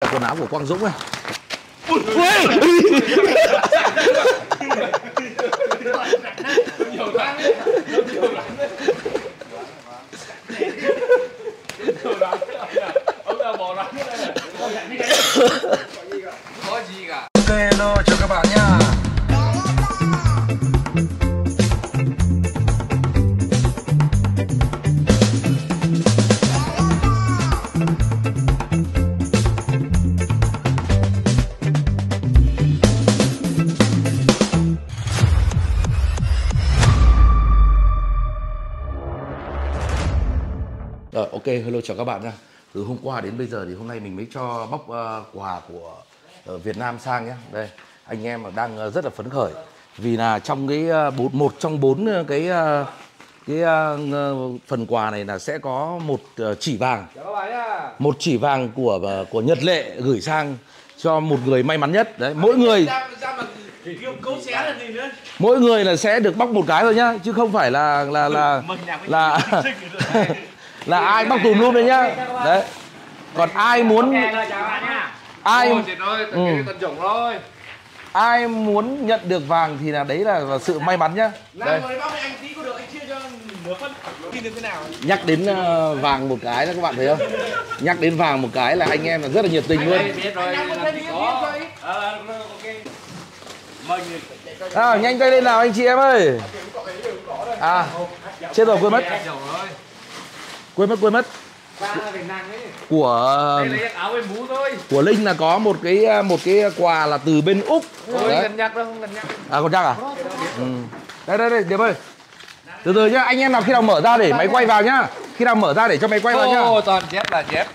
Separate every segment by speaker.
Speaker 1: quần áo của Quang Dũng này.
Speaker 2: Có gì cả.
Speaker 3: Ok, hello chào các bạn nha.
Speaker 1: Rồi, ok, hello chào các bạn nha. Từ hôm qua đến bây giờ thì hôm nay mình mới cho bóc quà của Việt Nam sang nhé. Đây, anh em đang rất là phấn khởi vì là trong cái một trong 4 cái phần quà này là sẽ có một chỉ vàng, một chỉ vàng của Nhật Lệ gửi sang cho một người may mắn nhất. Đấy, mỗi người là sẽ được bóc một cái thôi nhá, chứ không phải là ai bóc tùm lum đấy nhá. Đấy. Còn ai muốn ai muốn nhận được vàng thì là đấy là sự may mắn nhá. Đây. Nhắc đến vàng một cái là các bạn thấy không? Nhắc đến vàng một cái là anh em là rất là nhiệt tình luôn. Nhanh tay lên nào anh chị em ơi. Chết rồi, quên mất. Của Linh là có một cái quà là từ bên Úc.
Speaker 2: Gần nhắc đâu, không cần nhắc.
Speaker 1: Còn chắc à? Đây Điệp ơi. Từ từ nhá, anh em nào khi nào mở ra để máy quay vào nhá. Khi nào mở ra để cho máy quay vào nhá.
Speaker 2: Toàn dép là dép.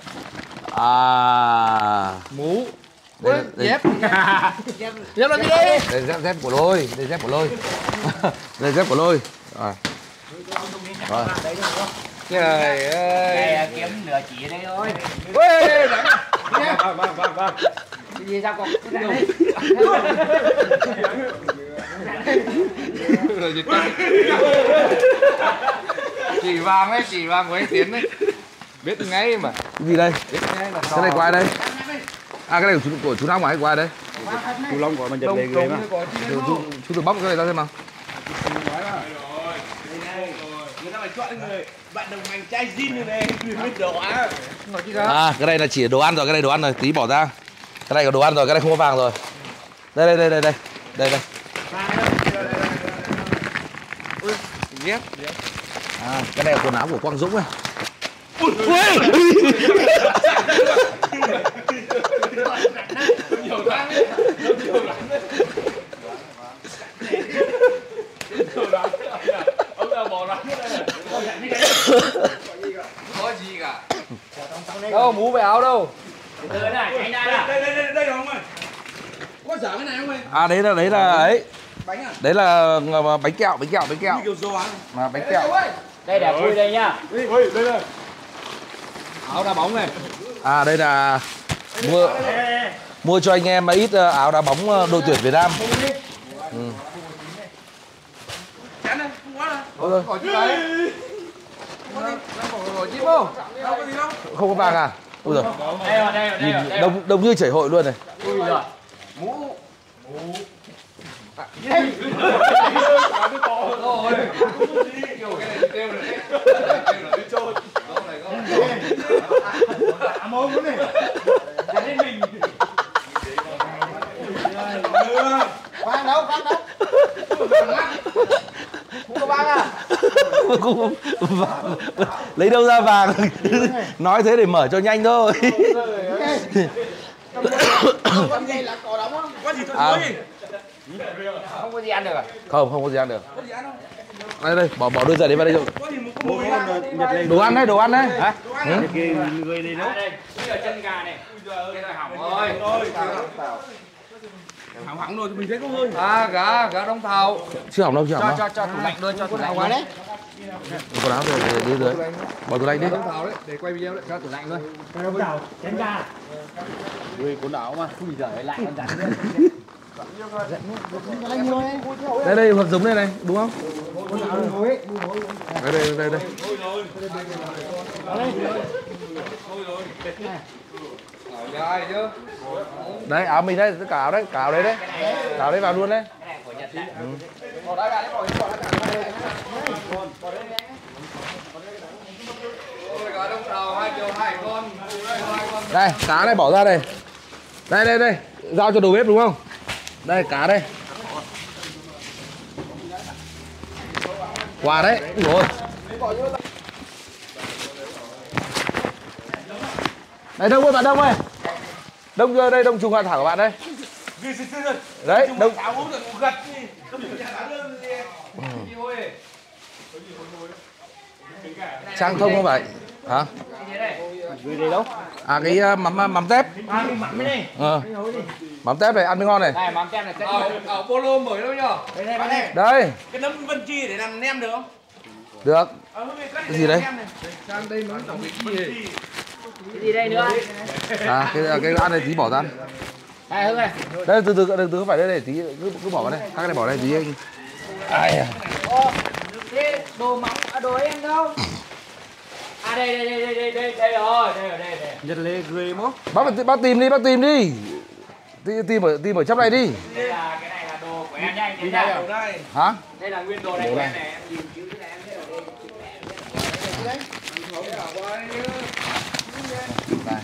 Speaker 1: Mũ.
Speaker 2: Dép. Dép là gì đây?
Speaker 1: Đây dép của Lôi, đây dép của Lôi. Đây dép của Lôi. Rồi.
Speaker 2: Trời ơi.
Speaker 4: Đây kiếm nửa chỉ đây thôi.
Speaker 2: Vâng.
Speaker 4: Cái gì sao còn
Speaker 2: chỉ vàng ấy, chỉ vàng của anh Tiến đấy. Biết ngay mà.
Speaker 1: Cái gì đây?
Speaker 2: Biết ngay là
Speaker 1: Cái này của ai đây? Cái này của chú Long của ai của ai đấy?
Speaker 3: Chú Long của mình Nhật Lệ người mà.
Speaker 1: Chú thử bóc cái này ra xem nào.
Speaker 4: người ta phải chọn người bạn đồng hành trai zin như này biết đồ
Speaker 1: cái này là chỉ đồ ăn rồi, cái này đồ ăn rồi, tí bỏ ra. Cái này có đồ ăn rồi, cái này không có vàng rồi. Đây.
Speaker 2: dép.
Speaker 1: Cái này là quần áo của Quang Dũng này.
Speaker 2: Có gì cả. Đâu, mũ về áo đâu.
Speaker 4: đây rồi không ơi, có dở cái này không ơi?
Speaker 1: Đấy là ấy.
Speaker 4: Bánh à?
Speaker 1: Đấy là bánh kẹo. Mà bánh kẹo.
Speaker 4: Đây để vui đây nhá.
Speaker 3: Đây này.
Speaker 2: Áo đá bóng này.
Speaker 1: Đây là mua cho anh em ít áo đá bóng đội tuyển Việt Nam. Không có vàng à? Ui giời.
Speaker 4: Đây rồi.
Speaker 1: Đông như chảy hội luôn này.
Speaker 4: Ui giời.
Speaker 2: Mũ.
Speaker 4: Vàng đâu? Không có vàng à?
Speaker 1: Lấy đâu ra vàng? Nói thế để mở cho nhanh thôi.
Speaker 4: Con này là cỏ đóng không? Có gì thôi không có gì ăn được à?
Speaker 1: Không có gì ăn được. Đây, bỏ đôi giày đấy vào đây rồi. Đồ ăn đấy.
Speaker 4: Hả? Người này nấu. Đây là chân gà này. Cái này hỏng rồi. Hỏng rồi thì mình thấy có hơi.
Speaker 2: Gà đông thau.
Speaker 1: Chưa hỏng đâu.
Speaker 2: Cho tủ lạnh luôn, cho tủ lạnh qua đấy.
Speaker 1: Quần áo rồi đi dưới. Bỏ tủ lạnh đi.
Speaker 2: Đông thau đấy, để quay video đấy, cho tủ lạnh luôn.
Speaker 4: Đông thau, chân gà.
Speaker 3: Người cuốn áo mà.
Speaker 4: Ui giời lại con rắn.
Speaker 1: Đây hột giống này đúng không? Đây.
Speaker 2: Rồi chứ.
Speaker 1: Đấy áo mình đấy, cả áo đấy, cả áo đấy đấy. Cả áo đấy vào luôn đấy.
Speaker 2: Ôi có đông tàu 2 triệu 2 con.
Speaker 1: Đây, cá này bỏ ra đây. Đây, giao cho đầu bếp đúng không? Đây, cá đây. Quà đấy. Ui dồi. Đây Đông ơi, bạn Đông ơi. Đông chưa đây, Đông trùng hạ thảo của bạn đây. Đấy, Đông. Trang thông không phải. Hả?
Speaker 3: Gửi đây đâu?
Speaker 1: À cái mắm tép. Mắm tép này ăn mới ngon này.
Speaker 4: Này mắm tem này sẽ
Speaker 2: Ở Polo mới đâu nhở?
Speaker 1: Đây.
Speaker 4: cái nấm vân chi để làm nem được không?
Speaker 1: Được. Cái gì đấy?
Speaker 2: Sang đây nó tổng bị gì?
Speaker 4: Cái gì đây nữa?
Speaker 1: À cái ăn này tí bỏ ra.
Speaker 4: Này Hưng này.
Speaker 1: Đây từ từ không phải đây này tí cứ bỏ vào đây. Các cái này bỏ đây tí anh. Ai à.
Speaker 4: Thế đồ mắm đồ em đâu? À đây rồi, đây.
Speaker 3: Nhật Lê gửi mốt.
Speaker 1: Bác tìm đi. Tìm ở trong này đi.
Speaker 4: Đây là cái này là đồ của em nha anh. Đây.
Speaker 1: Hả?
Speaker 4: Đây là nguyên đồ này của em này, em nhìn chứ cái này em thấy ở đây.
Speaker 1: Đây.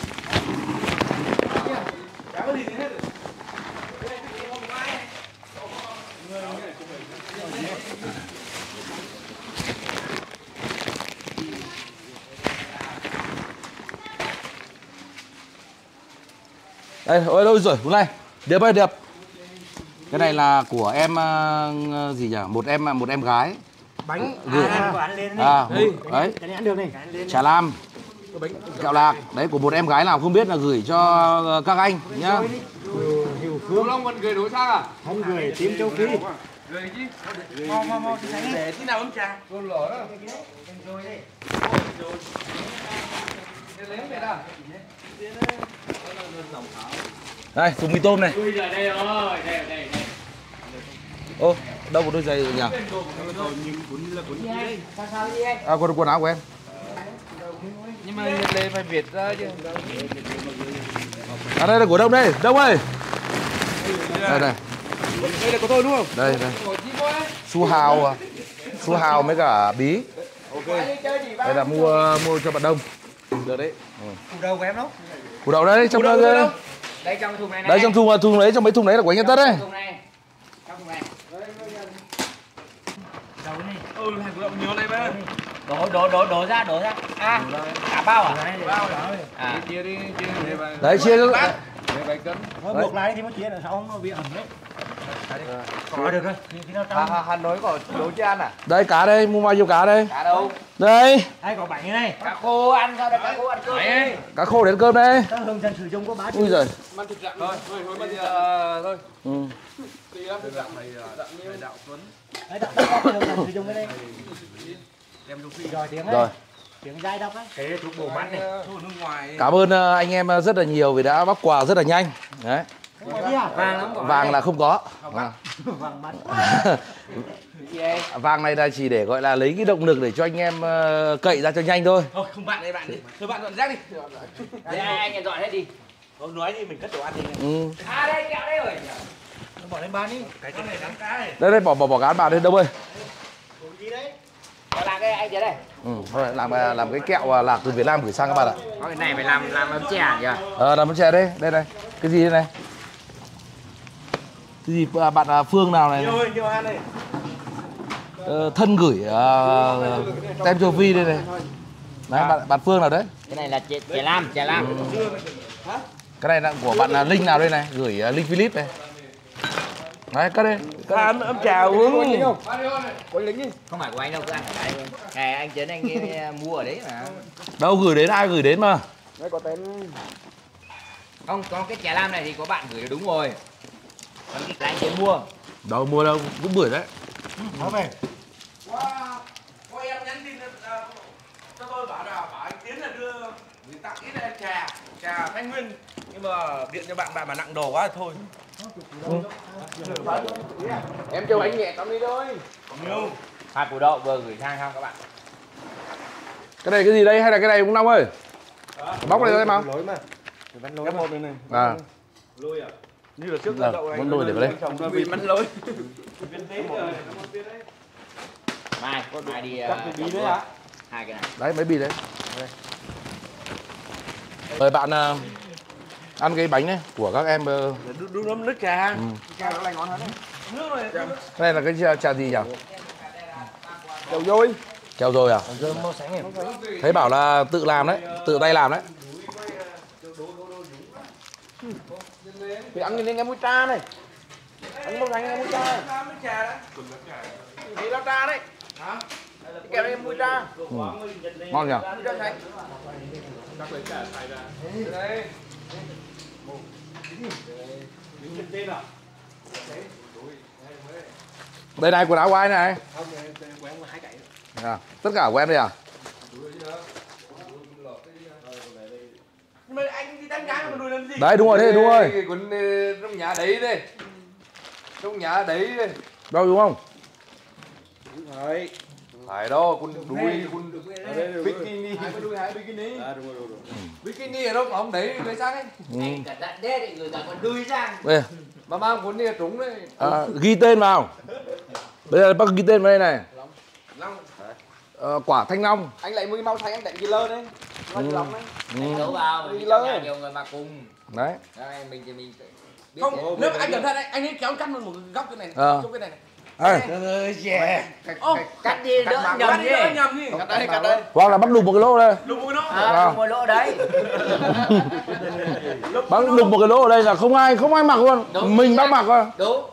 Speaker 1: Đây, ôi đâu rồi, hôm nay. Điệp ơi, Điệp. Cái này là của em gì nhỉ? Một em gái.
Speaker 3: Bánh.
Speaker 1: Gửi. Đấy.
Speaker 3: Cái này ăn được này.
Speaker 1: Trà Lam. Kẹo lạc. Đấy của một em gái nào không biết là gửi cho các anh nhá.
Speaker 2: Cô Long vẫn gửi đối sang à?
Speaker 3: Không gửi tím châu Phi.
Speaker 2: Gửi chứ.
Speaker 3: Mau để tí nào uống trà.
Speaker 2: Cô lỏ đó. Lấy về nào.
Speaker 1: Đây, thùng mì tôm này.
Speaker 4: Ui giời, đây rồi, đây.
Speaker 1: Ô, đâu có đôi giày nhỉ?
Speaker 4: Sao đi anh?
Speaker 1: À, quần áo của em.
Speaker 2: Nhưng mà Nhật Lê phải Việt ra chứ.
Speaker 1: À đây là của Đông đây, Đông ơi. Đây.
Speaker 3: Đây là của tôi đúng không?
Speaker 1: Đây. Su hào với cả bí. Đây là mua cho bạn Đông. Được đấy.
Speaker 3: Củ đầu của em đâu?
Speaker 1: Củ đậu đây, trong đó.
Speaker 4: Đây trong thùng này này.
Speaker 1: Đấy trong thùng đấy, trong mấy thùng đấy là của anh Nhân Tất đấy.
Speaker 4: Thùng này. Trong thùng này. Đầu này.
Speaker 3: Hàng củ đậu nhiều này ba.
Speaker 4: Đổ ra. À, cả bao à?
Speaker 2: Bao rồi.
Speaker 4: À.
Speaker 2: Chia đi về.
Speaker 1: Đấy chia cho
Speaker 2: Về 7 cân.
Speaker 3: Buộc lại thì mới chia là sao không nó bị ẩm đấy. Có được rồi. Khi nào trong.
Speaker 2: Hà Nội có đồ chưa ăn à?
Speaker 1: đây cá đây, mua bao nhiêu cá đây?
Speaker 4: Cá đâu?
Speaker 1: Đây,
Speaker 3: Ai có bánh cái này?
Speaker 4: Cá khô ăn sao đây? Cá khô ăn cơm.
Speaker 1: cá khô đến cơm đây.
Speaker 3: Các hướng dẫn sử dụng có 3
Speaker 1: Ui giời.
Speaker 2: Ăn thịt dặm thôi. Thôi bây giờ thôi.
Speaker 1: Ừ.
Speaker 2: Tí lắm thịt dặm này dặm như đạo Tuấn.
Speaker 3: Đấy, đọc có hướng dẫn sử dụng cái này.
Speaker 2: Đem vô phi.
Speaker 3: Rồi tiếng
Speaker 4: Rồi.
Speaker 3: đấy. Tiếng dai đọc ấy. Cái thuốc bổ mắt này.
Speaker 2: Thôi nước ngoài.
Speaker 1: Cảm ơn anh em rất là nhiều vì đã bóc quà rất là nhanh. Đấy.
Speaker 3: Vàng lắm.
Speaker 1: Vàng là không có.
Speaker 3: Vàng mắt.
Speaker 1: Vàng này là chỉ để gọi là lấy cái động lực để cho anh em cậy ra cho nhanh thôi.
Speaker 3: Thôi không bạn đây bạn đi. Thôi bạn dọn rác đi.
Speaker 4: Đây anh dọn hết đi.
Speaker 3: Không nói đi mình cất đồ ăn đi.
Speaker 1: Ừ.
Speaker 4: À đây kẹo đây rồi.
Speaker 3: Nó bỏ lên bàn đi. Cái này đáng cá này.
Speaker 1: Đây bỏ cá vào đây Đông ơi.
Speaker 3: Gì đấy?
Speaker 4: Làm cái anh chị đây.
Speaker 1: Ừ, thôi làm cái kẹo lạc từ Việt Nam gửi sang các bạn ạ.
Speaker 4: Có cái này phải làm ấm chè nhỉ?
Speaker 1: Làm ấm chè đây, đây này. Cái gì đây này? Cái gì bạn Phương nào này?
Speaker 3: Nhiều ăn này.
Speaker 1: Thân gửi tem châu Phi đây này. Đấy, bạn Phương nào đấy?
Speaker 4: Cái này là chè lam.
Speaker 1: Cái này là của bạn Linh nào đây này? Gửi Linh Philip này. Đấy, cất đi.
Speaker 3: Ăn ấm trà uống.
Speaker 4: Không phải của anh đâu, cứ ăn ở đây thôi. Này anh Trấn anh mua ở đấy mà.
Speaker 1: Đâu gửi đến, ai gửi đến mà.
Speaker 3: Đây có tên.
Speaker 4: Không, có cái chè lam này thì có bạn gửi là đúng rồi. Còn cái anh Trấn mua.
Speaker 1: Đâu mua đâu, cũng bưởi đấy.
Speaker 3: Nó về.
Speaker 2: Có em nhắn tin cho tôi bảo anh Tiến là đưa người tặng ít là trà Thanh Nguyên, nhưng mà điện cho bạn mà nặng đồ quá thì thôi. Em cho bánh nhẹ tao đi thôi.
Speaker 3: Nhiều.
Speaker 4: Hạt củ đậu vừa gửi sang không các bạn?
Speaker 1: Cái này cái gì đây hay là cái này ông Long ơi? Bóc này ra đây mà.
Speaker 3: Lối mà. Bánh lối
Speaker 2: Cái một này này.
Speaker 1: À,
Speaker 2: Lôi à? Như là trước
Speaker 1: Là,
Speaker 2: đậu này.
Speaker 1: món lôi để vào đây.
Speaker 2: Vì bánh lôi.
Speaker 4: Mai đi
Speaker 2: Cắt cái bí đấy hả?
Speaker 4: hai cái này.
Speaker 1: đấy mấy bì đấy. Mời bạn ăn cái bánh này của các em.
Speaker 2: Đun nấm nước trà. Trà nó lành ngon hơn đấy. Nước này.
Speaker 1: Cái này là cái trà gì nhỉ?
Speaker 2: Dầu dôi.
Speaker 1: Treo rồi à?
Speaker 3: Rơm màu sáng em.
Speaker 1: Thấy bảo là tự làm đấy, tự tay làm đấy.
Speaker 2: Thì ăn lên cái muối tra này. Ăn màu xanh cái muối tra. Muối trà đấy. Thì lá tra đấy. Hả? Kèm với muối tra.
Speaker 1: Ngon nhỉ?
Speaker 2: Muối tra xanh. Chắc lấy trà xay ra. Đây.
Speaker 1: Đây này, quần áo của ai này? À, tất cả của em đây à?
Speaker 2: Nhưng mà anh đi đánh gái mà đùi làm gì?
Speaker 1: Đấy đúng rồi, thế đúng rồi.
Speaker 5: Cái quần trong nhà đấy đây. Trong nhà đấy đây.
Speaker 1: Đâu đúng không?
Speaker 5: Phải. Phải đó, quần đùi, quần bikini.
Speaker 2: Hai đùi hai bikini.
Speaker 5: À đúng rồi. Bikini ở đâu mà không đấy lấy sang ấy.
Speaker 4: Anh cả đạn đét thì người ta còn đuôi sang.
Speaker 1: Đây,
Speaker 5: Mà mang quần đi là trúng đấy.
Speaker 1: ghi tên vào. Bây giờ bác ghi tên vào đây này.
Speaker 2: Long.
Speaker 1: Quả thanh long.
Speaker 5: Anh lại mua cái màu xanh anh đánh cái lơ đấy. Nó lòng đấy.
Speaker 4: Anh đổ vào
Speaker 5: Đi
Speaker 4: mình
Speaker 5: lớn.
Speaker 4: nhà nhiều người mà cùng.
Speaker 1: Đấy.
Speaker 4: Đây mình thì mình biết
Speaker 2: Không, nếu anh cẩn thận anh ấy kéo cắt luôn một góc cái này. Chỗ cái này này.
Speaker 1: Ê,
Speaker 4: cắt đi đỡ nhầm đi.
Speaker 2: Nhầm đi.
Speaker 5: Cắt đây.
Speaker 1: hoặc là bác đục một cái lỗ đây.
Speaker 2: Đúng rồi nó.
Speaker 4: Đúng rồi lỗ đấy.
Speaker 1: Bác đục một cái lỗ ở đây là không ai mặc luôn.
Speaker 4: Đúng.
Speaker 1: Mình bác mặc thôi.
Speaker 4: Đúng.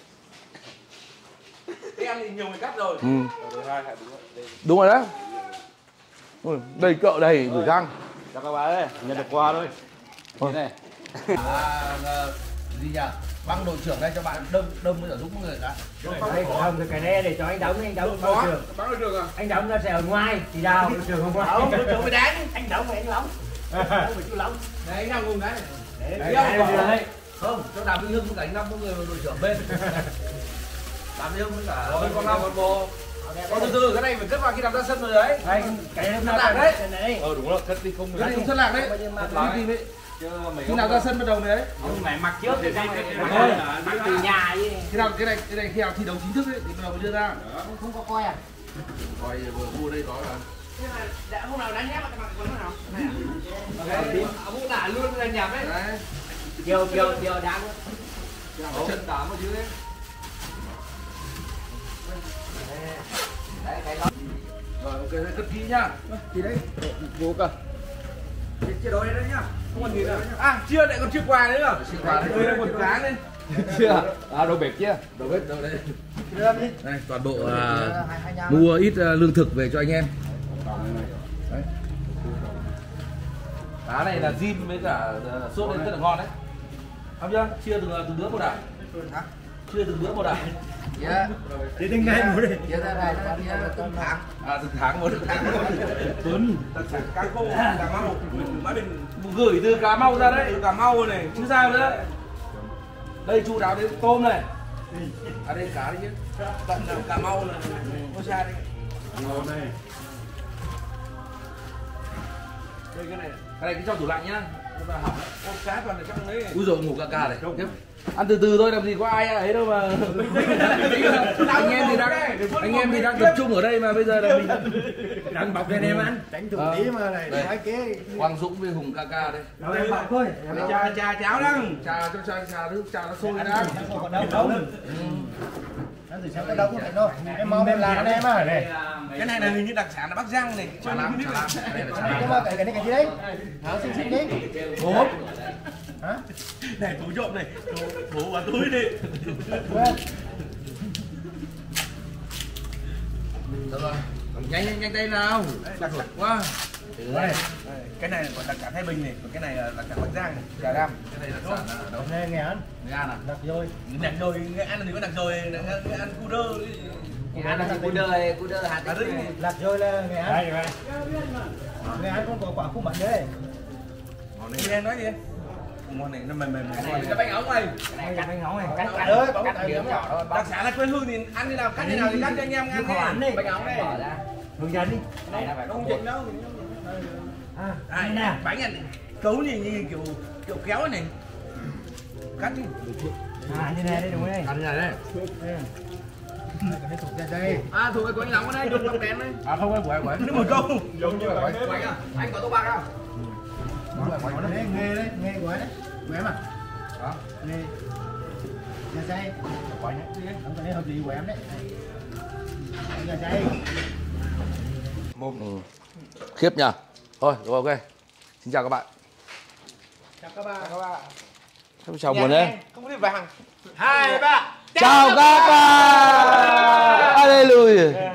Speaker 2: Thế em thì nhiều người cắt rồi.
Speaker 1: Ừ. Đúng rồi đấy. Ui, đầy cợ đầy gửi răng.
Speaker 3: Chào các bạn ơi, nhận được quà thôi.
Speaker 1: Thôi.
Speaker 3: Đây này.
Speaker 1: Gì nhỉ? Băng đội trưởng đây cho bạn đâm với cả giúp mọi người cả.
Speaker 3: Đây, không, cái này để cho anh đóng bao trường.
Speaker 2: Bán được được à?
Speaker 3: Anh đóng ra sẽ ở ngoài, thì đào đội trưởng không ngoài.
Speaker 2: Không, đội trưởng phải đánh.
Speaker 3: Anh đóng phải anh lóng. Không phải chú lóng.
Speaker 2: Đấy, anh nào cùng cái.
Speaker 3: Đấy, đây.
Speaker 1: Không, cho Đàm Vĩnh Hưng với cả anh Năm có người đội trưởng bên. Đàm Vĩnh Hưng với cả con Năm con bồ. Từ từ cái này phải cất vào khi làm ra sân rồi đấy.
Speaker 3: Đây, cái này
Speaker 1: Lạc đấy.
Speaker 3: này.
Speaker 5: Đúng rồi, cất đi không
Speaker 1: Cái này cũng sân lạc đấy. Tìm đấy. Khi nào ra sân bắt đầu đấy.
Speaker 3: Ông mày mặc trước thì
Speaker 1: Thôi,
Speaker 4: Mặc từ nhà chứ.
Speaker 1: khi nào cái này khi nào thi đấu chính thức ấy thì bắt đầu mới đưa ra.
Speaker 4: Không có coi à?
Speaker 1: Coi vừa mua đây có là.
Speaker 2: Đã hôm nào đánh nhép mà mặc quần nào?
Speaker 5: Ông đã luôn là nhập ấy.
Speaker 1: Đấy.
Speaker 4: Chiều đáng.
Speaker 5: Chân đá mà chứ đấy.
Speaker 1: Rồi ok, cất kỹ nhá.
Speaker 5: Thì đấy, vô cơ.
Speaker 2: Chia đôi đấy nhá. Không còn gì nữa. À, chia lại còn chia quà nữa à?
Speaker 1: Chia quà đấy.
Speaker 2: Đây là quần cáng đấy.
Speaker 5: Chưa? À đồ bếp chưa?
Speaker 1: Đầu bếp đâu đây? Đây, toàn bộ mua ít lương thực về cho anh em. Đấy. Cá này là rim với cả sốt lên rất là ngon đấy. Không chưa? Chia từng bữa một đảo. Chia từng bữa một đảo.
Speaker 3: Thì từng ngày một đi.
Speaker 2: Từng tháng.
Speaker 1: À từng tháng một.
Speaker 3: Tuấn.
Speaker 2: Đặc sản cá khô, Cà Mau. Má mình
Speaker 1: Gửi từ Cà Mau ra đấy.
Speaker 2: từ Cà Mau này.
Speaker 1: Chứ sao nữa? Đây chu đáo đến tôm này. À đây cá đấy chứ.
Speaker 2: Tận Cà Mau là có xa đây.
Speaker 3: Ngon này.
Speaker 2: Đây cái này.
Speaker 1: Cái này cứ trong tủ lạnh nhá.
Speaker 2: Con cá toàn ở trong đấy.
Speaker 1: Úi dồi ngủ ca này. Ăn từ từ thôi, làm gì có ai ấy đâu mà. anh em thì đang tập trung ở đây mà bây giờ là mình
Speaker 3: Đang bọc lên em ăn. Tránh thủ tí mà này. Cái kế.
Speaker 1: Quang Dũng với Hùng ca đấy.
Speaker 3: Đâu em bọc thôi.
Speaker 2: Trà cháo đang.
Speaker 1: Trà cho anh trà nước trà nó sôi đã.
Speaker 3: Cái món em làm em à này.
Speaker 2: Cái này là hình như đặc sản là Bắc Giang này.
Speaker 1: Trà lắm, trà lắm. Đây là trà lắm.
Speaker 3: Cái gì đấy? Xin đi.
Speaker 1: Hốp.
Speaker 3: Hả?
Speaker 2: Này túi trộm này. Thú vào túi đi.
Speaker 1: Được rồi. Nhanh tay nào. Đặc sản quá.
Speaker 2: Đây. Cái này là còn đặc sản Thái Bình này, còn cái này là đặc sản Bắc Giang này.
Speaker 1: Trà đam. Cái này đặc sản là đâu?
Speaker 3: Nghe ăn.
Speaker 1: Nghệ An à?
Speaker 3: Đặc rồi.
Speaker 2: Đặc rồi, Nghệ An là gì có đặc rồi, Nghệ An cu đơ.
Speaker 4: Ăn là cu đơ hạt
Speaker 2: Hà Tĩnh này.
Speaker 3: Lạc rồi là Nghệ An. Đây. Nghệ An cũng có quả khung bánh đấy.
Speaker 2: Ngon này. Nghe nói gì? Ngon này, nó mềm.
Speaker 1: Cái bánh ống này.
Speaker 3: Bánh ngóng này.
Speaker 4: cắt
Speaker 3: ơi,
Speaker 4: cắt miếng nhỏ thôi.
Speaker 2: Đặc sản là quê hương thì ăn như nào, cắt như nào thì cắt cho anh em ăn đi.
Speaker 4: Bánh ống này.
Speaker 3: Hướng dẫn đi.
Speaker 4: Này là phải
Speaker 2: Không
Speaker 4: có
Speaker 2: chỉnh đâu.
Speaker 3: Đây nè.
Speaker 2: Bánh này cấu như kiểu kiểu kéo này cắt đi.
Speaker 3: Như này đây đúng không?
Speaker 2: Cắt như này đây.
Speaker 3: Đây.
Speaker 2: À thuộc của anh Lắm ở đây, được trong đèn đây.
Speaker 3: À không em quậy.
Speaker 2: Nước một câu.
Speaker 5: Giống như là
Speaker 2: Quậy à? Anh có tô bạc không?
Speaker 3: Đấy, nghe đấy, nghe quậy đấy. Quậy em à?
Speaker 2: Đó.
Speaker 3: Nghe. Nhà xe. Quậy nhé. Không có đấy không gì quậy em đấy. Nhà xe.
Speaker 1: Khiếp nhờ. Thôi, rồi ok. Xin chào các bạn.
Speaker 2: Chào các bạn.
Speaker 1: Sao chào buồn đấy?
Speaker 2: Không có đi vàng. 2, 3.
Speaker 1: Chào các bạn. Hallelujah.